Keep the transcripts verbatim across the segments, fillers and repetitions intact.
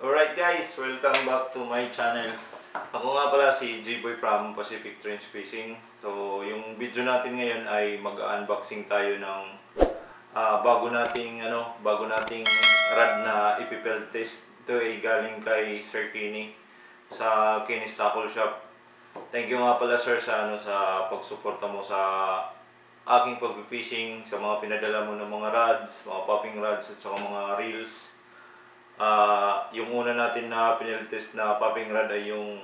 Alright guys, welcome back to my channel. Ako nga pala si G-Boy from Pacific Trench Fishing. So, yung video natin ngayon ay mag-unboxing tayo ng uh, bago nating ano, bago nating rod na ipipeld test. Ito ay galing kay Sir Kenny sa Kenny's Tackle Shop. Thank you nga pala sir sa ano sa pagsuporta mo sa aking pag-fishing, sa mga pinadala mo ng mga rods, mga popping rods at sa mga reels. Uh, yung una natin na pinel-test na popping rod ay yung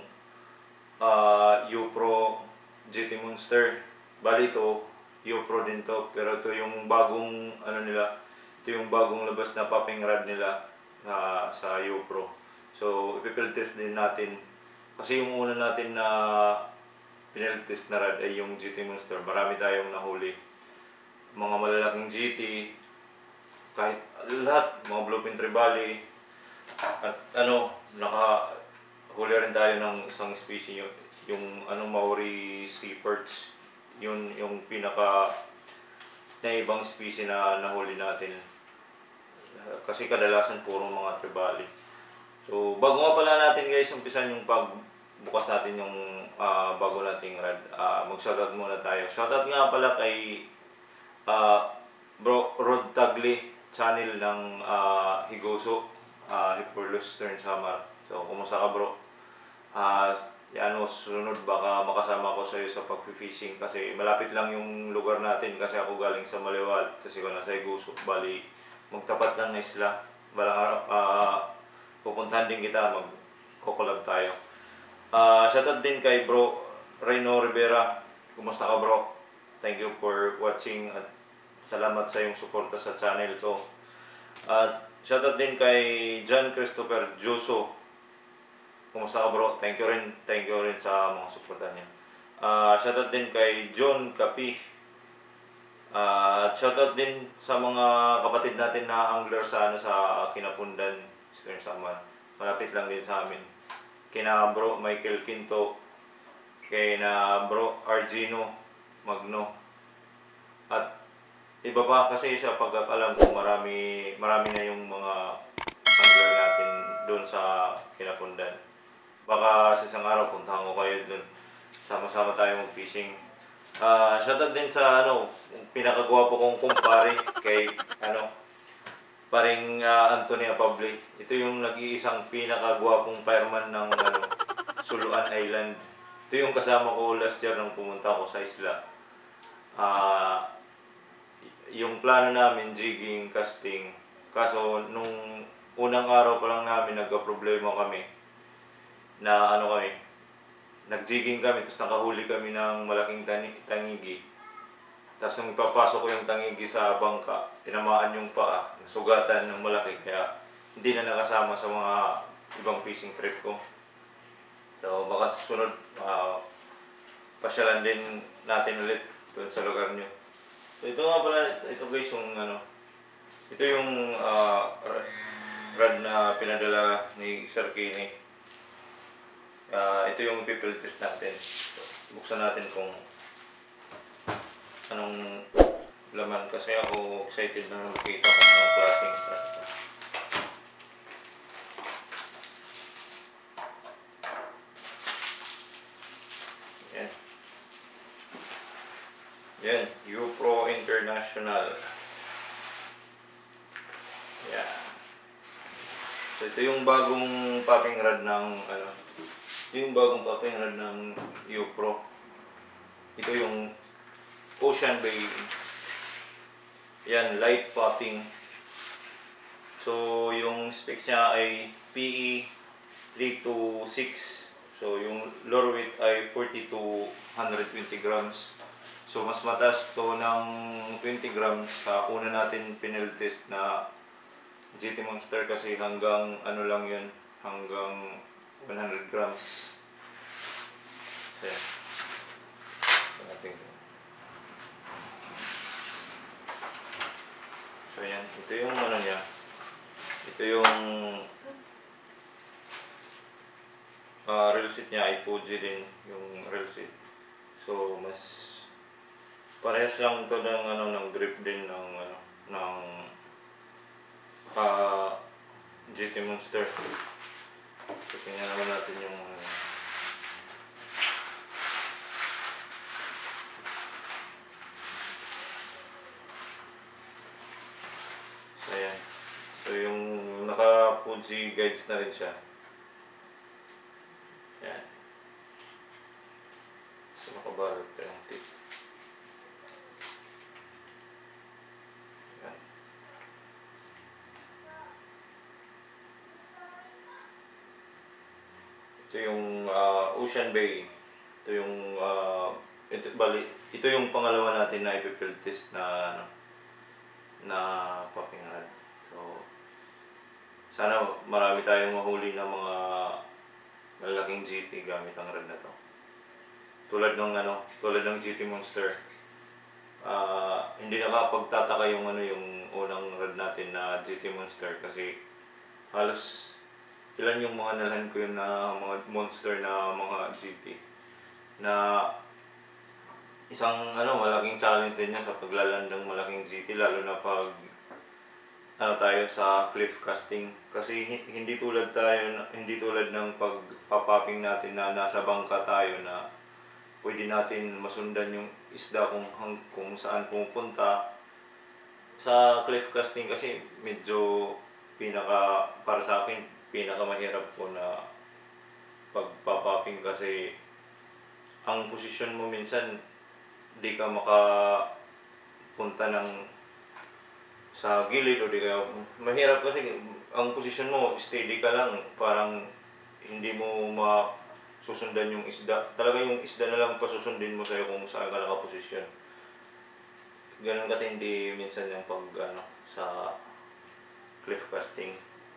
uh, U-Pro G T Monster. Bali ito, U-Pro din to, pero ito yung bagong ano nila, ito yung bagong labas na popping rod nila uh, sa U-Pro. So, ipipel-test din natin. Kasi yung una natin na pinel-test na rod ay yung G T Monster. Marami tayong nahuli. Mga malalaking G T, kahit lahat, mga bluefin trevally. At ano, nakahuli rin tayo ng isang species, yung, yung ano, Maori Sea Perch. Yun yung pinaka na ibang species na nahuli natin. Kasi kadalasan puro mga trevally. So, bago nga pala natin guys, umpisan yung pagbukas natin yung uh, bago nating rod. Uh, Mag-shoutout muna tayo. Shoutout nga pala kay uh, Bro Rod Tagli, channel ng uh, Higoso. Uh, Hipurlos Turn Samar. So, kumusta ka bro? Uh, yan o, sunod baka makasama ko sa iyo sa pag-fishing kasi malapit lang yung lugar natin kasi ako galing sa Maliwal kasi ko nasa Iguso. Bali, magtapat lang na isla. Balang araw, uh, pupuntahan din kita, mag-kokolab tayo. Uh, shoutout din kay bro Reno Rivera. Kumusta ka bro? Thank you for watching at salamat sa iyong suporta sa channel ko. At uh, shoutout din kay John Christopher Joso. Kumusta ka bro? Thank you rin, thank you rin sa mga suporta niya. Uh, shoutout din kay John Capi. Uh, shoutout din sa mga kapatid natin na angler sa ano sa Kinapundan, Eastern Samar. Malapit lang din sa amin. Kina bro Michael Quinto, kina bro Argino Magno. At iba pa kasi sa pagkakalam ko marami marami na yung mga angler natin doon sa Kinapundan. Baka sa isang araw puntahan ko kayo doon. Sama-sama tayo mag-fishing. Uh, shoutout din sa ano, pinakagwapo kong kumpare kay ano, paring uh, Anthony Apable. Ito yung nag-iisang pinakagwapong fireman ng ano, Suluan Island. Ito yung kasama ko last year nung pumunta ako sa isla. Ah uh, yung plano namin, jigging, casting. Kaso, nung unang araw pa lang namin, nagka-problema kami. Na ano kami, nag-jigging kami, tapos nakahuli kami ng malaking tangigi. Tapos nung ipapasok ko yung tangigi sa bangka, tinamaan yung paa, nasugatan ng malaki, kaya hindi na nakasama sa mga ibang fishing trip ko. So, baka susunod, uh, pasyalan din natin ulit doon sa lugar nyo. So, ito nga pala, ito guys yung ano, ito yung uh, rod na pinadala ni Sir Kenny. Uh, ito yung people test natin. So, buksan natin kung anong laman kasi ako excited na makita kung anong klaseng rod. Yan. Yan, U-Pro International. Yan. So ito yung bagong popping rod ng ano, ito yung bagong popping rod ng U-Pro. Ito yung Ocean Bay. Yan, light popping. So yung specs niya ay P E three to six. So yung lure weight ay forty to one hundred twenty grams. So, mas mataas to ng twenty grams sa una natin pinel-test na G T Monster kasi hanggang ano lang yun, hanggang one hundred grams. Ayan. So, yan. Ito yung ano niya. Ito yung uh, reel set niya ay Fuji din yung reel set. So, mas parehas lang ito ng ano ng grip din ng ano ng uh, G T Monster. So, tingnan naman natin yung uh, so, ayan. So, yung naka-Fuji guides na rin siya. Ayan. So, nakabalot pa yung tip. Ayan. Ito yung uh, Ocean Bay. Ito yung uh, ito, bali, ito yung pangalawa natin na ipi-field test na ano, na popping rod. So sana marami tayong mahuli ng mga malaking G T gamit ang rod na to. Tulad ng ano, tulad ng G T Monster. Uh, hindi nakapagtataka yung ano yung unang rod natin na G T Monster kasi halos ilan yung mga nalhan ko yun na mga monster na mga G T na isang ano malaking challenge din yan sa paglaland ng malaking G T, lalo na pag ano tayo sa cliff casting kasi hindi tulad tayo hindi tulad ng pagpapopping natin na nasa bangka tayo na pwede natin masundan yung isda kung kung saan pumupunta. Sa cliff casting kasi medyo pinaka para sa akin pinakamahirap po na pagpapopping kasi ang posisyon mo minsan di ka makapunta ng sa gilid o di kaya mahirap kasi ang posisyon mo steady ka lang, parang hindi mo masusundan yung isda. Talaga yung isda na lang pasusundin mo sa'yo kung saan ka nakaposisyon. Ganun katindi minsan yung pag ano, sa cliff casting.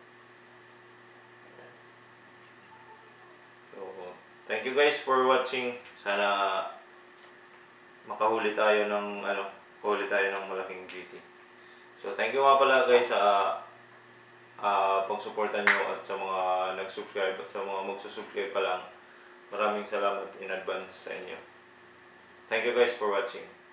So, thank you guys for watching. Sana makahuli tayo ng ano, huli tayo ng malaking G T. So, thank you nga pala guys sa uh, pagsuporta nyo at sa mga nag-subscribe at sa mga magsusubscribe pa lang. Maraming salamat in advance sa inyo. Thank you guys for watching.